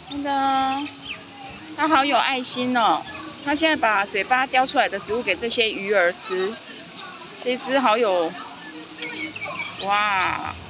那个，它好有爱心哦。它现在把嘴巴叼出来的食物给这些鱼儿吃。这只好有，哇！